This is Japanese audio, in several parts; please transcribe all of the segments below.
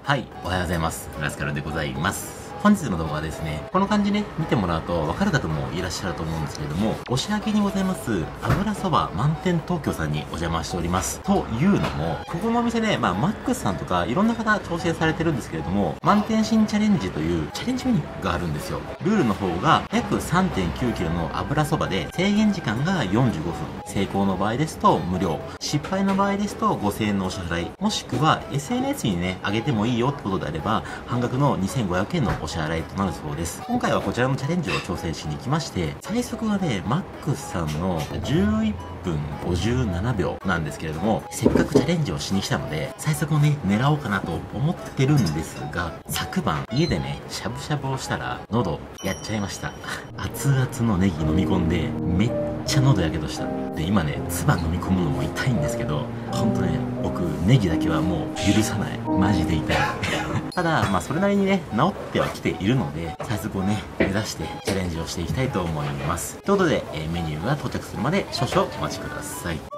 はい、おはようございます。ラスカルでございます。本日の動画はですね、この感じね、見てもらうとわかる方もいらっしゃると思うんですけれども、押上にございます、油そば満点東京さんにお邪魔しております。というのも、ここのお店ね、マックスさんとかいろんな方調整されてるんですけれども、満点新チャレンジというチャレンジメニューがあるんですよ。ルールの方が、約 3.9 キロの油そばで、制限時間が45分。成功の場合ですと無料。失敗の場合ですと5000円のお支払い。もしくは SNS にね、上げてもいいよってことであれば、半額の2500円のお支払いとなるそうです。今回はこちらのチャレンジを挑戦しに来まして、最速がね、マックスさんの11分57秒なんですけれども、せっかくチャレンジをしに来たので、最速をね、狙おうかなと思ってるんですが、昨晩家でね、しゃぶしゃぶをしたら、喉やっちゃいました。熱々のネギ飲み込んで、めっちゃ喉やけどした。で、今ね、唾飲み込むのも痛いんですけど、ほんとね、僕、ネギだけはもう許さない。マジで痛い。ただ、それなりにね、治ってはきているので、最速をね、目指してチャレンジをしていきたいと思います。ということで、メニューが到着するまで少々お待ちください。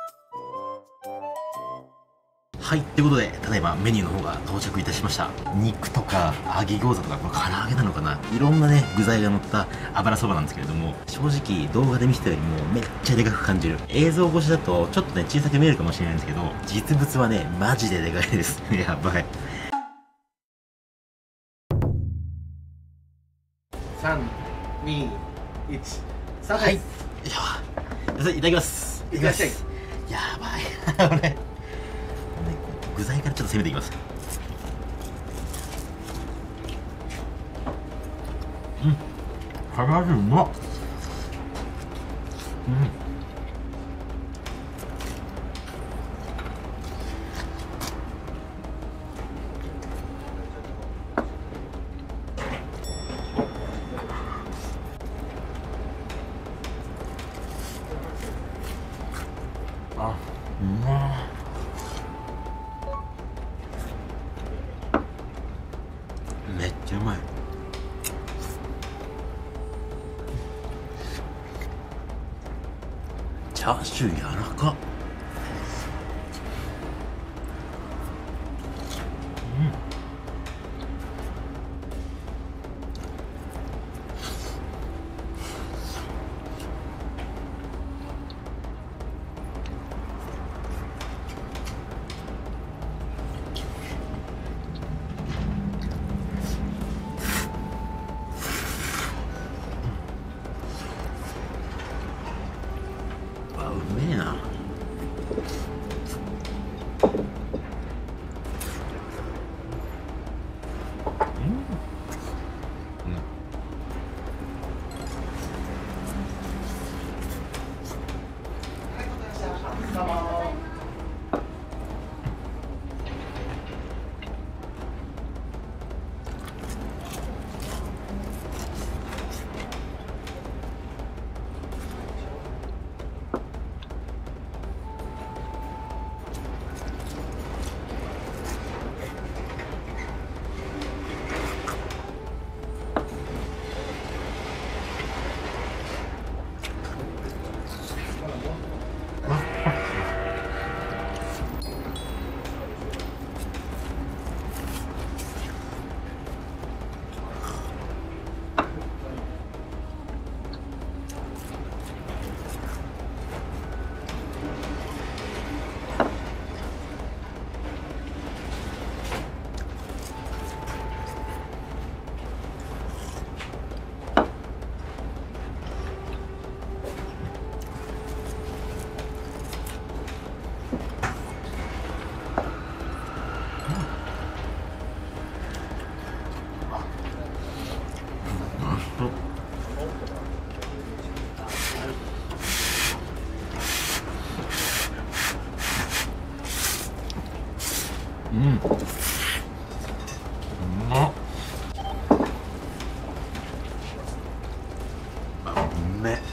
はい、ということで、ただいまメニューの方が到着いたしました。肉とか揚げ餃子とか、これ唐揚げなのかな、いろんなね、具材が乗った油そばなんですけれども、正直動画で見せたよりもめっちゃでかく感じる。映像越しだとちょっとね、小さく見えるかもしれないんですけど、実物はね、マジででかいです。やばい。 3、2、1、スタートはい。よです。 いしょ。いただきます。 いってらっしゃい。 やばい。これ。具材からちょっと攻めていきます。唐揚げうまっ。あ、うまっ。めっちゃうまい。チャーシュー柔らかっ。うめえな。うまっ。うめっ。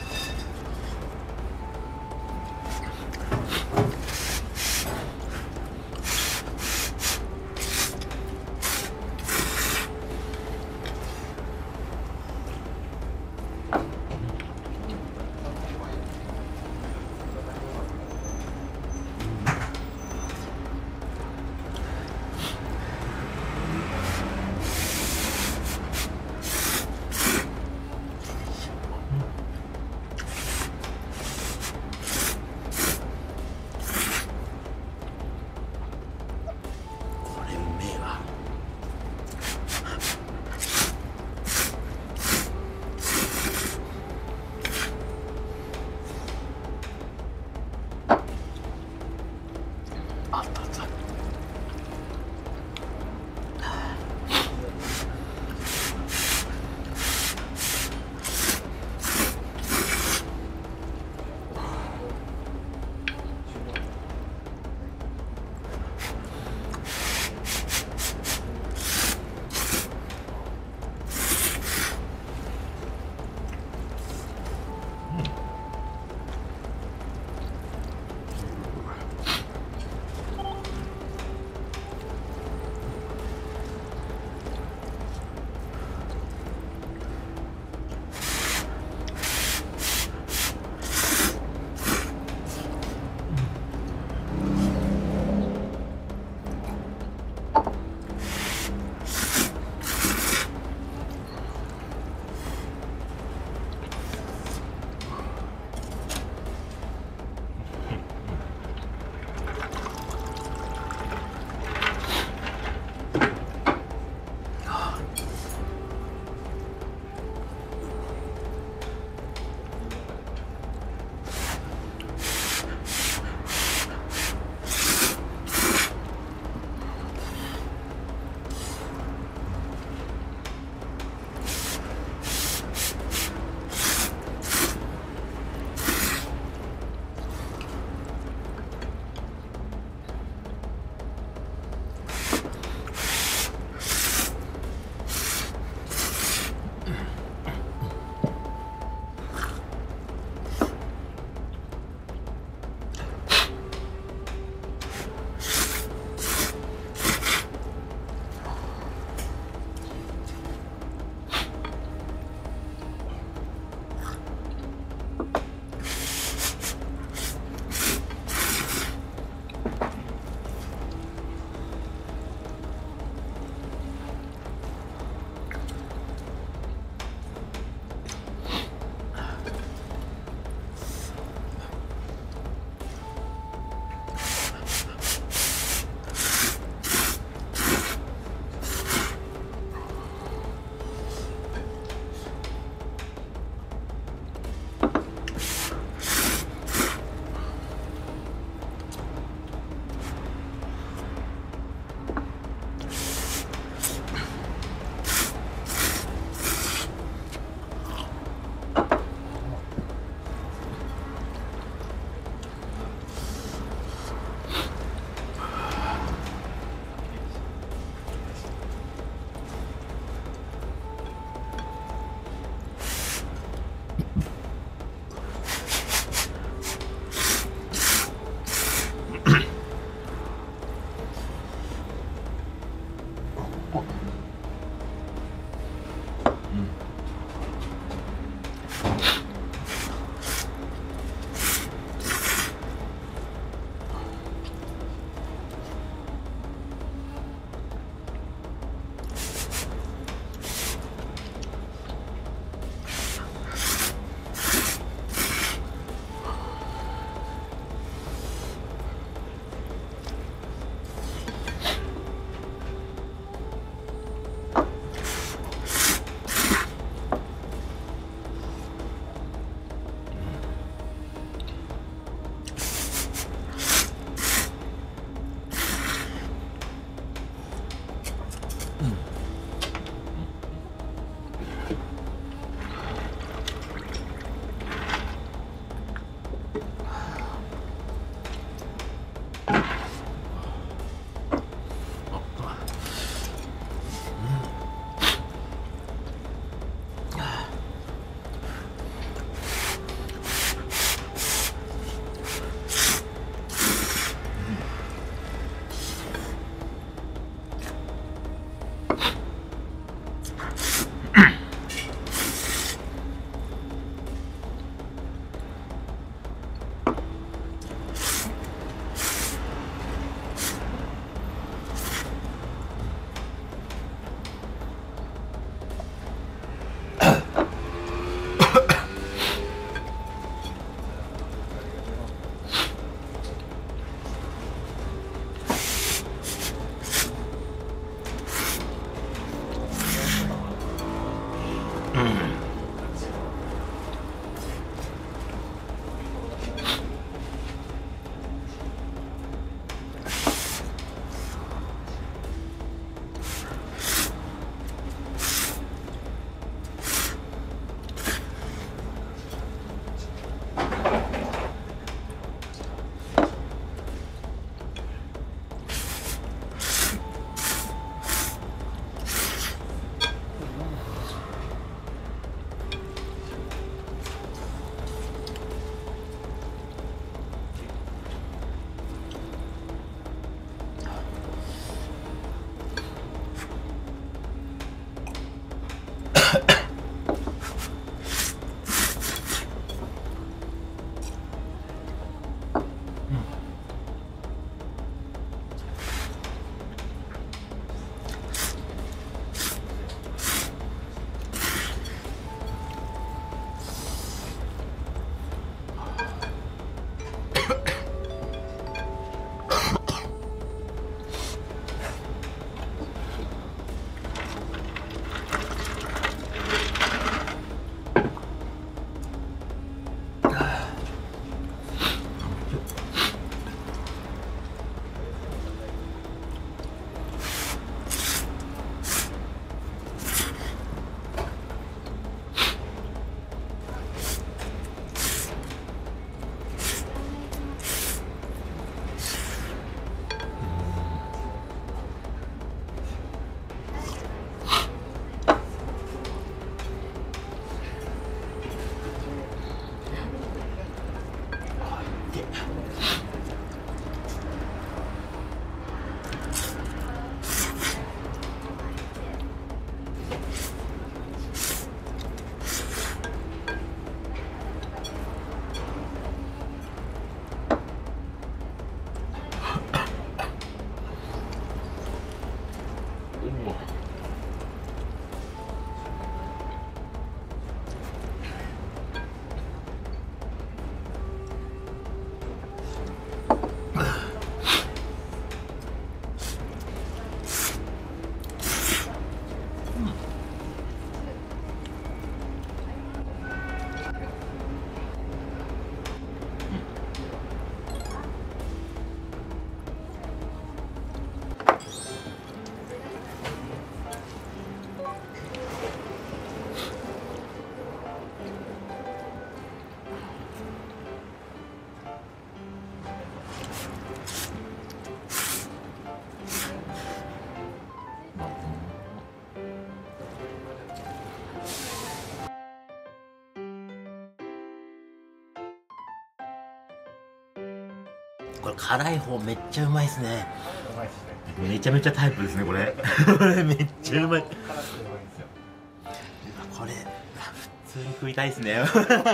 これ辛い方めっちゃうまいですね。 うまいですね。 めちゃめちゃタイプですね、これ。これめっちゃうまい。 辛くてうまいんですよ。 これ、普通に食いたいですね。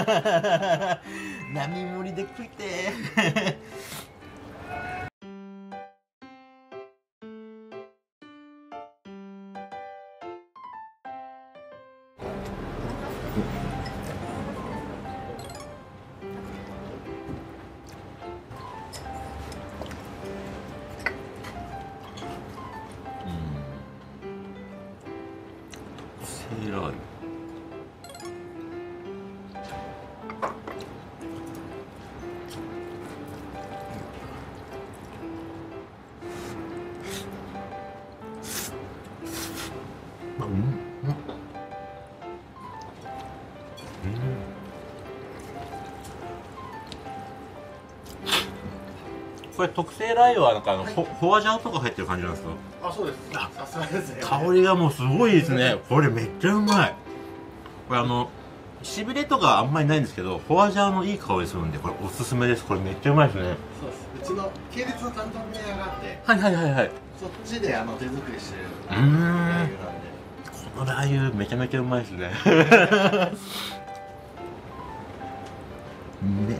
並盛りで食いてー。セーラー油。これ特製ラー油はなんかホワジャオとか入ってる感じなんですか？ あ、そうです。さすがですね。 香りがもうすごいですね。これめっちゃうまい。これしびれとかあんまりないんですけど、ホワジャオのいい香りするんで、これおすすめです。これめっちゃうまいですね。 そうです。うちの系列の担当部屋があって、 はいはいはいはい。 そっちで手作りしてるうーん。 ラー油なんで。 このラー油めちゃめちゃうまいですね。ね。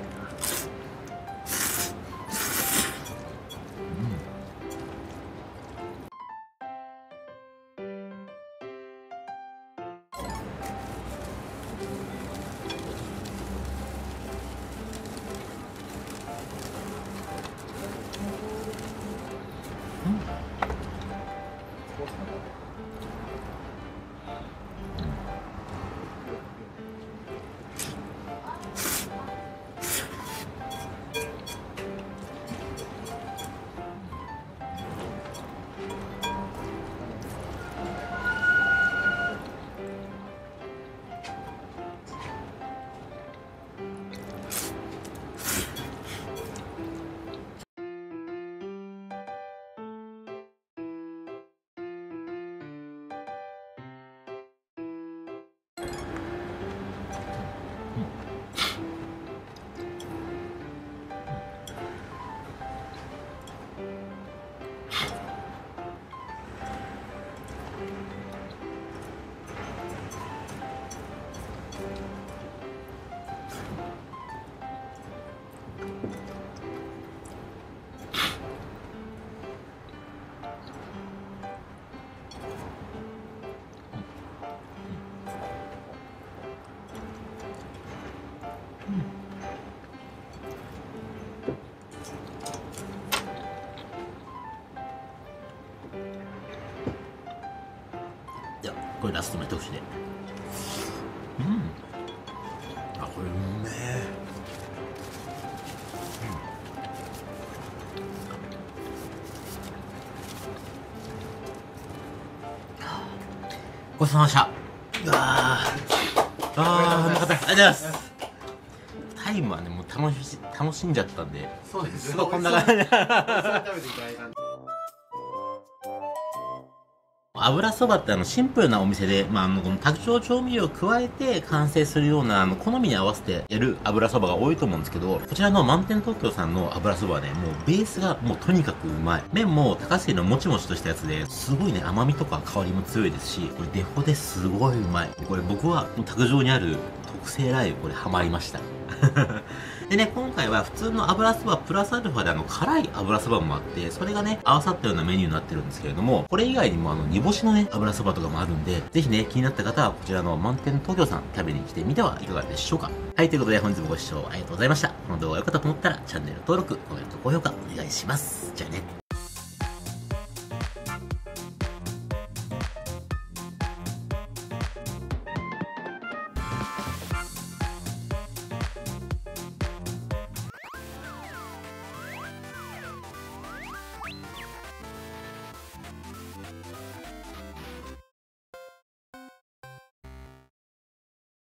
いや、これラストの一口で。あ、これうめえ。ごちそうさまでした。うわあ、うまかった。ありがとうございます。タイムはね、もう楽しんじゃったんで。 そうです。 そう、こんな感じで。 食べていただいたんで。 油そばってシンプルなお店で、この卓上調味料を加えて完成するような、好みに合わせてやる油そばが多いと思うんですけど、こちらの満点東京さんの油そばはね、もうベースがもうとにかくうまい。麺も高杉のもちもちとしたやつで、すごいね、甘みとか香りも強いですし、これデフォですごいうまい。これ僕は卓上にある特製ラー油、これハマりました。でね、今回は普通の油そばプラスアルファで辛い油そばもあって、それがね、合わさったようなメニューになってるんですけれども、これ以外にも煮干しのね、油そばとかもあるんで、ぜひね、気になった方はこちらの満点東京さん食べに来てみてはいかがでしょうか。はい、ということで本日もご視聴ありがとうございました。この動画が良かったと思ったら、チャンネル登録、コメント、高評価お願いします。じゃあね。